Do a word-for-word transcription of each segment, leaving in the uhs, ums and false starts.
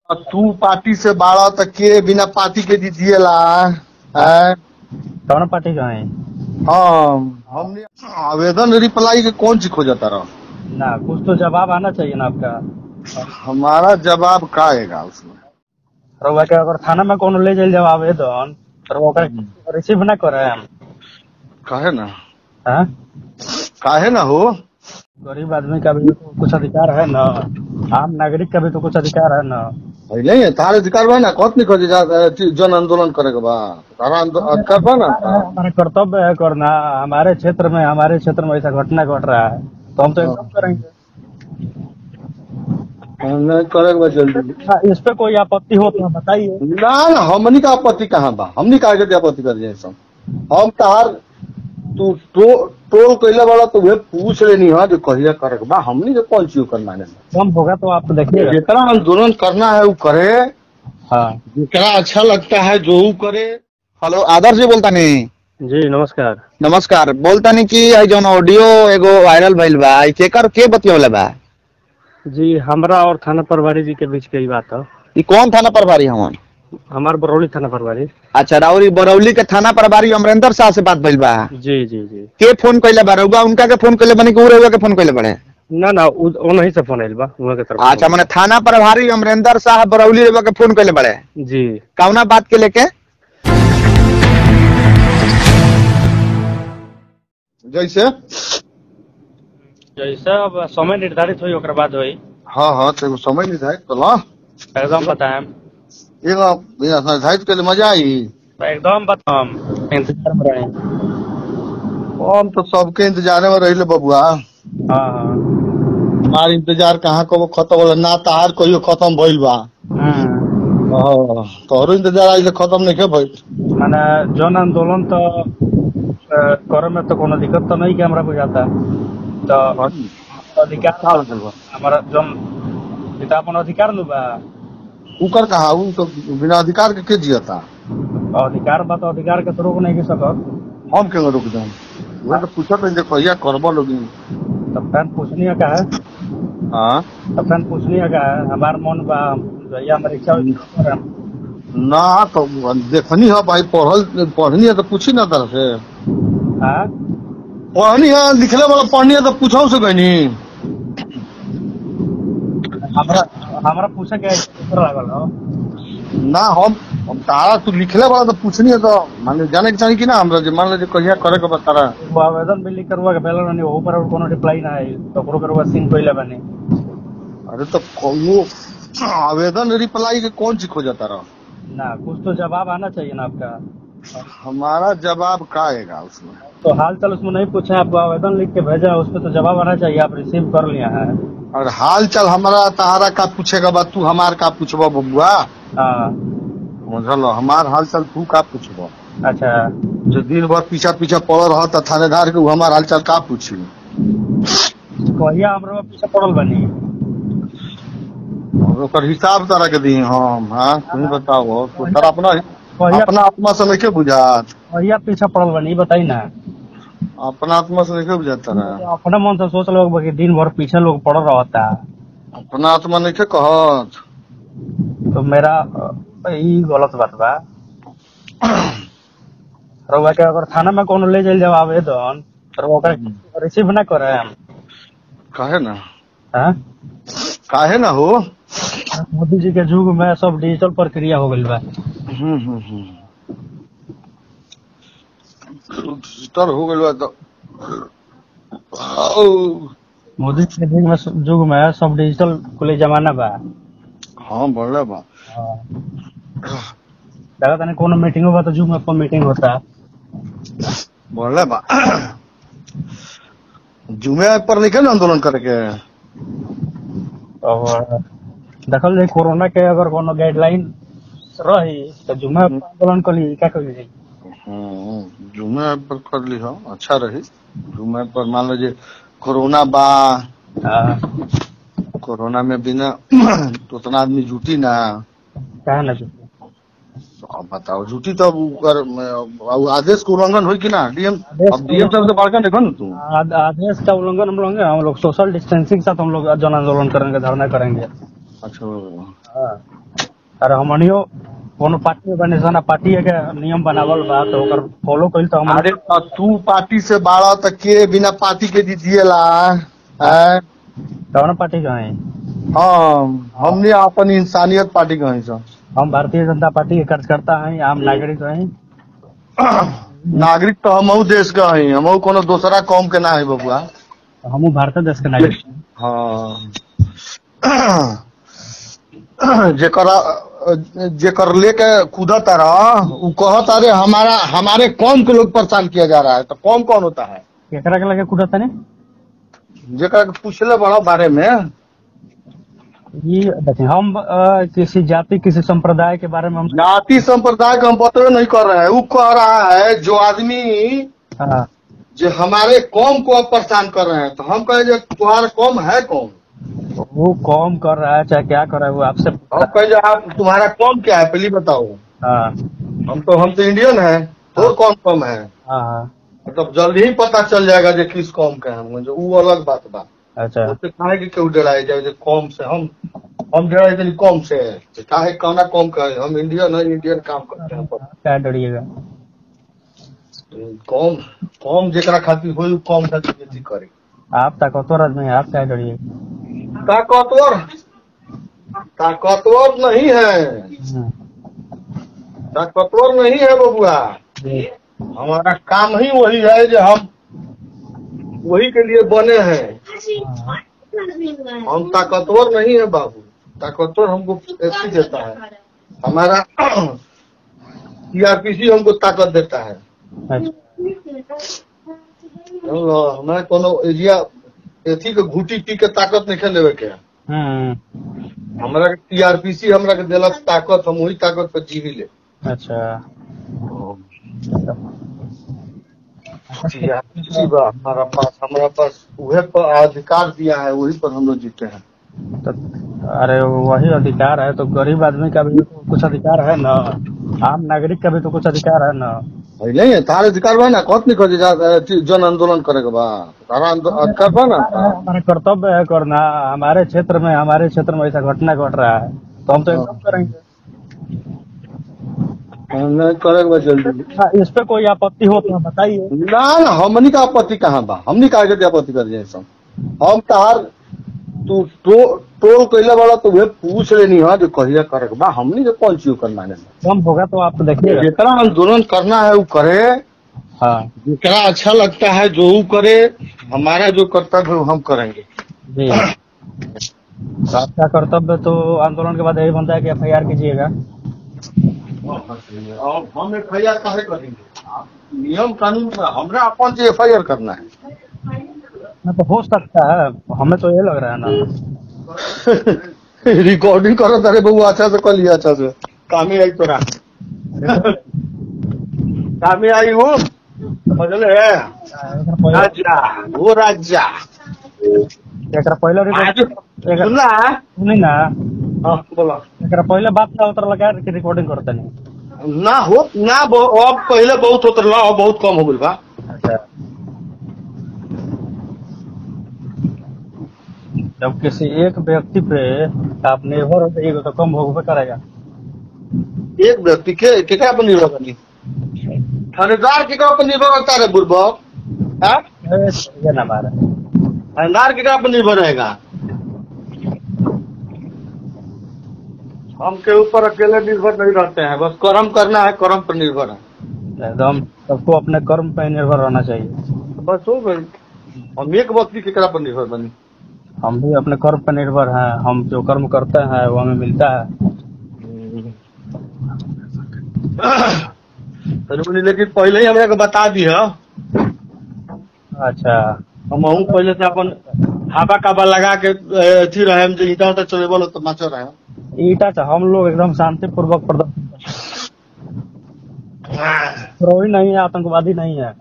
अब तू पार्टी से बाड़ा तो के बिना पार्टी के दीजिएला है। कौन पार्टी का है? हाँ हमने आवेदन रिप्लाई के कौन सी खोजता रहा। ना कुछ तो जवाब आना चाहिए ना आपका। हमारा जवाब का आएगा उसमें। रउआ के अगर थाना में कोनो ले जाइल जवाब आवेदन तो ओकरा रिसीव ना करे हम। काहे ना हाँ? काहे ना हो। गरीब आदमी का भी तो कुछ अधिकार है ना, आम नागरिक का भी तो कुछ अधिकार है ना। नहीं है तारे अधिकार बा ना कौन नहीं खोजे जा- जन आंदोलन करे के बा तारा आंदो- अधिकार बा ना। हमारा कर्तव्य है करना। हमारे क्षेत्र में हमारे क्षेत्र में ऐसा घटना घट रहा है तो हम तो एकदम करेंगे। नहीं करे के बा जल्दी। हाँ, इस पे कोई आपत्ति हो तो बताइए। ना ना हमनी का आपत्ति कहाँ बा। हमनी का आगे आपत्ति कर जाए सब। हम तार तू टो, टोल कैले वाला तो वे पूछ लेनी है जो कहिया करे के बा। हमनी के कौन चीज करना है। कम होगा तो आप देखिएगा। जितना आंदोलन करना है वो करे। हाँ जितना अच्छा लगता है जो वो करे। हेलो आदर्श जी बोलता नहीं। जी नमस्कार। नमस्कार बोलता नहीं कि आई जौन ऑडियो एगो वायरल भइल बा ई केकर के बतियौले बा। जी हमरा और थाना प्रभारी जी के बीच की बात है। ई कौन थाना प्रभारी हमन? हमार बरौली थाना प्रभारी। अच्छा राउरी बरौली के थाना प्रभारी अमरेंद्र साहब से बात भइल बा। जी जी जी। के फोन कइले बा? रउआ उनका के फोन कइले बानी कि उ रउआ के फोन कइले बाड़े? ना ना उन्हीं से फोन आइल बा उहाँ के तरफ। अच्छा माने थाना प्रभारी अमरेंद्र साहब बरौली रउआ के फोन कइले बाड़े? जी। कौना बात के लेके? जैसे जैसे अब समय निर्धारित हुई ओकर बाद हुई। हाँ हाँ तो समय निर्धारित कर ला। एकदम बताएं। एगो बिना निर्धारित के लिए मजा आई। एकदम बताओ इंतजार में रहे। हम तो सबके इंतजार में रही बबुआ। हाँ हाँ। हमार इंतजार कहाँ को खत्म होला ना तार कहियो खत्म भइल बा। हाँ, तोहरो इंतजार आज खत्म नहीं भइल। माने जन आंदोलन तो अ, करे में तो कोनो दिक्कत तो नहीं कि हमरा बुझाता तो अधिकार हमारा जन इतना अपन अधिकार नु बा। उकर कहा उ तो बिना अधिकार के के जियता। अधिकार बा तो अधिकार के तो रोक नहीं के सकत। हम क्यों रुक जाऊं। वो तो पूछत है जे कहिया करबो लोगी। तब फैन पूछनी है का है। हाँ तब फैन पूछनी है का है हमार मन बा भैया हमारी इच्छा ना तो देखनी है भाई पढ़ल पढ़नी है तो पूछी ना तरह से। हाँ पढ़नी है लिखले वाला पढ़नी है तो पूछो से कहनी। हमरा हमरा पूछे के लागल हो ना हम हम तारा तू लिखले वाला तो पूछनी है तो मान जाने के चाहिए कि ना हमरा जे मान ले कहिया करे के बतारा। वो आवेदन भी लिख करवा के भेल रहनी ओहू पर कोनो रिप्लाई ना आई तो ओकरो करवा सीन कइले बानी। अरे तो वो आवेदन रिप्लाई के कौन सी खोजता रहा। ना कुछ तो जवाब आना चाहिए ना आपका। हमारा जवाब का आएगा उसमें। तो हाल चाल उसमें नहीं पूछा आपको आवेदन लिख के भेजा उसमें तो जवाब आना चाहिए आप रिसीव कर लिया है। और हाल चाल हमारा तहारा का पूछेगा बा तू हमार का पूछबो बबुआ। हाँ समझल हमार हाल चाल तू का पूछबो। अच्छा जो दिन भर पीछा पीछा पड़ल रहा थानेदार के हमार हाल चाल का पूछी। कहिया हमरा पीछे पड़ल बनी ओकर हिसाब तारा के दी हम। हाँ तुम बताओ तो तारा अपना अपना आत्मा से नहीं बुझात। कहिया पीछे पड़ल बनी बताई ना। अपना आत्मा से नहीं बुझाता रहा। अपना मन से सोच लो कि दिन भर पीछे लोग पड़ रहता अपना आत्मा नहीं कहत तो मेरा ई गलत बात बा। रउआ के अगर थाना में कोनो ले जाइल जवाब आवेदन तो ओकरा रिसीव ना करे हम। काहे ना हाँ? काहे ना हो। मोदी जी के युग में सब डिजिटल प्रक्रिया हो गई बा। हम्म हम्म हम्म डिजिटल हो गइल बा तो मोदी जी के युग में युग में सब डिजिटल कुल जमाना बा। हाँ बढ़ले बा। लगा तने कोनो मीटिंग होगा तो जूम पर मीटिंग होता बढ़ले बा। जुमे पर निकल आंदोलन करके और देखल जाए कोरोना के अगर कोनो गाइडलाइन रही तो जुमे पर आंदोलन करी क्या करी। जुमे पर कर ली हो अच्छा रही। जुमे पर मान लीजिए कोरोना बा। कोरोना में बिना तो उतना आदमी जुटी ना क्या ना अब बताओ झूठी तो आदेश का उल्लंघन हो कि ना। डीएम अब डीएम साहब से बात करने को तू आदेश का उल्लंघन हम लोग हम लोग सोशल डिस्टेंसिंग साथ हम लोग जन आंदोलन करेंगे धरना करेंगे। अच्छा अरे हमनियो कोनो पार्टी में बने सन पार्टी के नियम बनावल बा तो ओकर फॉलो कइल तो हम अरे त तू पार्टी से बाड़ा त के बिना पार्टी के जीतिएला हैं? कौन पार्टी का है? हम हमने अपन इंसानियत पार्टी कहीं सर। हम भारतीय जनता पार्टी के कार्यकर्ता हैं, आम नागरिक हैं। नागरिक तो हम देश का है, हम कोनो दूसरा कौम के ना है बबुआ। हम भारत देश के नागरिक हैं। हाँ जेकर जेकर लेके कूदत रहा उ कहत अरे हमारा हमारे कौम के लोग परेशान किया जा रहा है। तो कौम कौन होता है? केकरा के लगे कूदत ने? जेकर पूछले बड़ा बारे में ये देखिए हम आ, किसी जाति किसी संप्रदाय के बारे में हम जाति संप्रदाय का हम पता नहीं कर रहे हैं। वो कह रहा है जो आदमी हाँ जो हमारे कौम को अब परेशान कर रहे हैं। तो हम कहे जो तुम्हारा कौम है कौन? वो कौम कर रहा है चाहे क्या कर रहा है वो आपसे हम कहे जो आप तुम्हारा कौम क्या है पहले बताओ। हाँ हम तो हम तो इंडियन है, तो कौन कौम है? हाँ हाँ मतलब जल्दी ही पता चल जाएगा जो किस कौम के हैं। जो वो अलग बात बा। अच्छा उससे काहे कि क्यों डराए जाए जो कौम से हम हम डराए थे कौम से है काहे कौना कौम का है? हम इंडियन है, इंडियन काम करते हैं। क्या डरिएगा? कौम कौम जेकरा खातिर होई कौम खातिर खेती करे। आप ताकतवर आदमी है, आप क्या डरिएगा? ताकतवर ताकतवर नहीं है, ताकतवर नहीं है बबुआ। हमारा काम ही वही है जो हम वही के लिए बने हैं। हम ताकतवर नहीं है बाबू। ताकतवर हमको ऐसी देता है, हमारा सीआरपीसी हमको ताकत देता है। हमारे कोनो एरिया एथी के घुटी पी के ताकत नहीं खेल लेवे के। हमरा के टीआरपीसी हमरा के देलक ताकत, हम वही ताकत पर जी ले। अच्छा टीआरपीसी बा हमारा पास, हमारा पास वही पर अधिकार दिया है, वही पर हम लोग जीते हैं। तो अरे वही अधिकार है तो गरीब आदमी का भी तो कुछ अधिकार है ना, आम नागरिक का भी तो कुछ अधिकार है ना। नहीं है तार अधिकार बा ना, कौन नहीं कर जन आंदोलन करे के बा तारा अधिकार बा ना। हमारा कर्तव्य है करना। हमारे क्षेत्र में हमारे क्षेत्र में ऐसा घटना घट रहा है तो हम तो एकदम करेंगे। नहीं करे के बा जल्दी। इस पे कोई आपत्ति हो तो बताइए। ना ना हमनी का आपत्ति कहाँ बा? हमनी का आगे आपत्ति कर दिए सब। हम तार तू टोल कैले वाला तो वे पूछ लेनी है जो कहिया करे के बा। हमनी के कौन चीज करना है? कम होगा तो आप देखिएगा। जितना आंदोलन करना है वो करे। हाँ जितना अच्छा लगता है जो वो करे। हमारा जो कर्तव्य है वो हम करेंगे जी। आपका कर्तव्य तो आंदोलन के बाद यही बनता है कि एफ आई आर कीजिएगा। और हम एफ आई आर काहे करेंगे? नियम कानून में हमरा अपन जो एफ आई आर करना है ना तो हो सकता है, हमें तो ये लग रहा है ना। रिकॉर्डिंग करो तारे बहू अच्छा से कर लिया, अच्छा से काम ही आई तोरा काम ही आई वो समझले राजा वो राजा एकरा पहले रिकॉर्डिंग नहीं ना। हाँ बोला एकरा पहले बात ना उतर लगा कि रिकॉर्डिंग करते नहीं ना हो ना। अब पहले बहुत होता रहा, अब बहुत कम हो गई बा। अच्छा जब किसी एक व्यक्ति पे आप निर्भर हो जाइएगा तो कम होगा करेगा। एक व्यक्ति के केकरा पर निर्भर करनी? थानेदार केकरा पर निर्भर रहता है बुर्बक? ये ना मारा थानेदार केकरा पर निर्भर रहेगा? हम के ऊपर अकेले निर्भर नहीं रहते हैं, बस कर्म करना है, कर्म पर निर्भर है। एकदम सबको अपने कर्म पर निर्भर रहना चाहिए। बस हो गई। हम एक व्यक्ति केकरा पर निर्भर बनी? हम भी अपने कर्म पर निर्भर हैं। हम जो कर्म करते हैं वो हमें मिलता है। लेकिन पहले ही हमरा को बता दिया। अच्छा हम पहले से अपन हाबा काबा लगा के अथी रहे जो ईटा उटा चले बोलो तो माचो रहे ईटा से हम लोग एकदम शांति पूर्वक प्रदर्शन विद्रोही नहीं है, आतंकवादी नहीं है।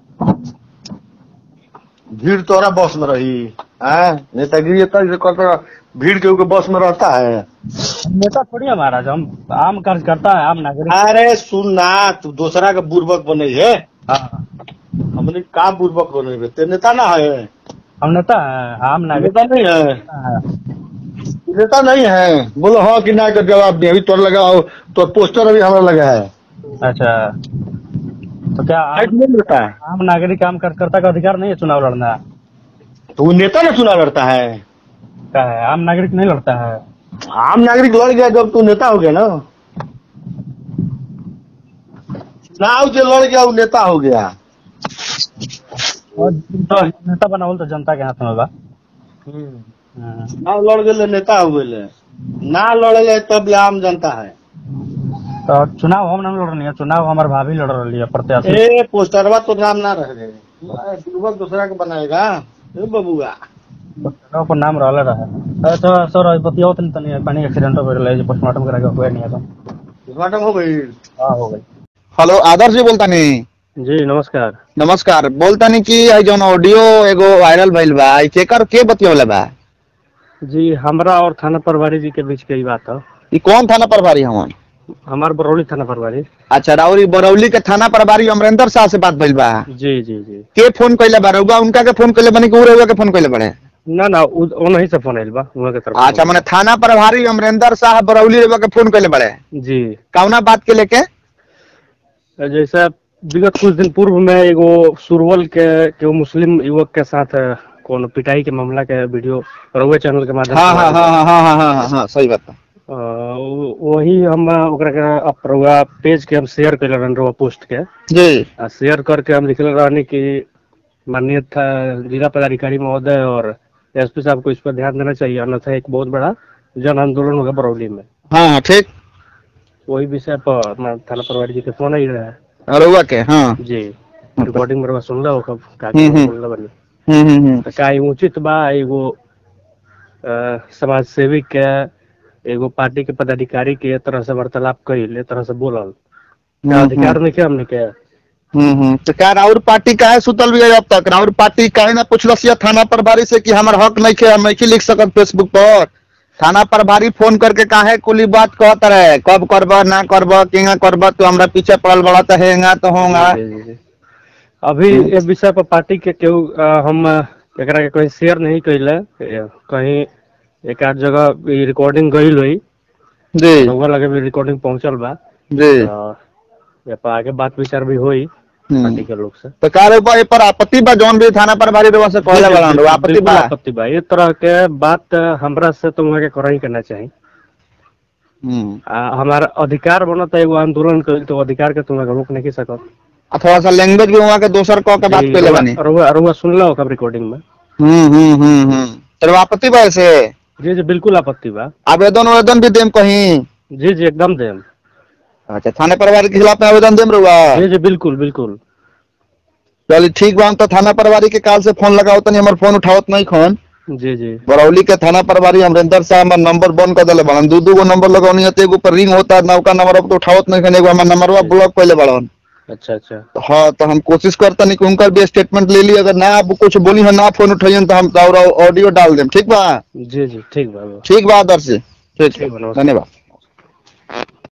भीड़ तोरा बस में रही है? नेतागिरी करता भीड़ के बस में रहता है? नेता थोड़ी है महाराज, हम आम कार्यकर्ता है, आम नागरिक। अरे सुन ना, तू दूसरा का बुर्बक बने है। हाँ हमने काम बुर्बक बने ते नेता ना है। हम नेता है, आम नागरिक नेता नहीं है। नेता नहीं है, बोलो हाँ कि ना का जवाब दे। अभी तोड़ लगा तो पोस्टर अभी हमारा लगा है। अच्छा, तो क्या हाइट आम, नहीं मिलता है आम नागरिक काम करता का अधिकार नहीं है चुनाव लड़ना? तो वो नेता ना चुनाव लड़ता है। क्या है, आम नागरिक नहीं लड़ता है? आम नागरिक लड़ गया जब तू नेता हो गया ना। चुनाव जो लड़ गया वो नेता हो गया। और तो नेता बनावल तो जनता के हाथ में बा। हाँ। चुनाव लड़ गए नेता हो गए, ना लड़े तब आम जनता है। तो चुनाव हम नहीं लड़ रही है, चुनाव हमारे भाभी लड़ रही है प्रत्याशी। ए पोस्टरवा तो नाम ना रह गए, युवक दूसरा के बनाएगा बबुआ। पोस्टरों पर नाम रहले रहे। तो सर बतियाओ तनी तनी पानी एक्सीडेंट हो गइल, पोस्टमार्टम करा के हुए नहीं है तो पोस्टमार्टम हो गई। हां हो गई। हेलो आदर्श जी बोलता नहीं। जी नमस्कार। नमस्कार, बोलता नहीं कि आई जौन ऑडियो एगो वायरल भइल बा, ई केकर के बतियौले बा? जी हमरा और थाना प्रभारी जी के बीच के ही बात है। ई कौन थाना प्रभारी हवन? हमार बरौली थाना प्रभारी। अच्छा, राउरी बरौली के थाना प्रभारी अमरेंद्र शाह से बात भइल बा? जी जी जी। के फोन कइले बा? रउआ उनका के फोन कइले बनी कि उ रउआ के फोन कइले बड़े? ना ना उन्हीं से फोन आइल बा उहाँ के तरफ। अच्छा, माने थाना प्रभारी अमरेंद्र शाह बरौली रउआ के फोन कइले बड़े? जी। कौना बात के लेके? जैसे विगत कुछ दिन पूर्व में एगो सुरवल के के मुस्लिम युवक के साथ कौन पिटाई के मामला के वीडियो रउए चैनल के माध्यम से। हाँ हाँ हाँ हाँ हाँ हाँ हाँ सही बात है। वही हम ओकरा के अपरुआ पेज के हम शेयर कर रहन रहुआ पोस्ट के जी। शेयर करके हम लिखल रहनी कि माननीय था जिला पदाधिकारी महोदय और एसपी साहब को इस पर ध्यान देना चाहिए, अन्यथा एक बहुत बड़ा जन आंदोलन होगा बरौली में। हाँ हाँ ठीक। वही विषय पर थाना प्रभारी जी के फोन आई रहा है। रउआ के? हाँ जी। रिकॉर्डिंग में सुन लो कब का हम्म, बोल रहा बनी। हम्म हम्म हम्म। तो का ई उचित बा एगो समाज सेवी के एगो पार्टी के पदाधिकारी के ए तरह से वार्तालाप कइल, ए तरह से बोलल, का अधिकार नहीं के हमने के? हम्म हम्म। तो क्या राउर पार्टी काहे सुतल भी है अब तक? राउर पार्टी काहे ना पूछलस या थाना प्रभारी से कि हमार हक नहीं है, हम नहीं लिख सकत फेसबुक पर? थाना प्रभारी फोन करके काहे कुली बात कहत रहे, कब करबा ना करबा केगा करबा, तो हमरा पीछे पड़ल बड़ा तो हेंगा तो होगा। अभी ये विषय पर पार्टी के केहू हम एकरा के कहीं शेयर नहीं कइले, कहीं एक आध जगह रिकॉर्डिंग गइल हुई जी। रउआ लगे भी रिकॉर्डिंग पहुंचल बा जी। ये पर आगे बात विचार भी होई पार्टी के लोग से। तो का रे पर आपत्ति बा जौन भी थाना प्रभारी रउआ से कहले वाला रो आपत्ति बा? आपत्ति बा, ये तरह के बात हमरा से तो वहां के करही करना चाहिए। हम्म। हमारा अधिकार बनत है एगो आंदोलन कइल, तो अधिकार के तुम रोक नहीं सकत। थोड़ा सा लैंग्वेज भी वहाँ के दोसर कह के बात कइले बानी। रउआ रउआ सुन लो कब रिकॉर्डिंग में। हम्म हम्म हम्म हम्म। तो आपत्ति बा ऐसे? जी जी बिल्कुल आपत्ति बा। आवेदन आवेदन भी देम कहीं? जी जी एकदम देम। अच्छा, थाने प्रभारी के खिलाफ में आवेदन देम रउआ? जी जी बिल्कुल बिल्कुल। चलिए ठीक बा, हम तो थाना प्रभारी के काल से फोन लगाओ तनी, हमार फोन उठावत नहीं खोन। जी जी। बरौली के थाना प्रभारी अमरेंद्र साहब हमार नंबर बंद कर देले बड़न, दू दू गो नंबर लगौनी है, एगो पर रिंग होता है, नौका नंबर अब तो उठावत नहीं खन, एगो हमार नंबरवा ब्लॉक कइले बड़न। अच्छा अच्छा। हाँ, तो हम कोशिश करता नहीं कि उनका भी स्टेटमेंट ले ली, अगर ना आप कुछ बोली है ना फोन उठाइए तो हम ऑडियो डाल देम। ठीक बा? जी जी ठीक बा। ठीक बा आदर्श जी, ठीक ठीक बा, नमस्कार। धन्यवाद।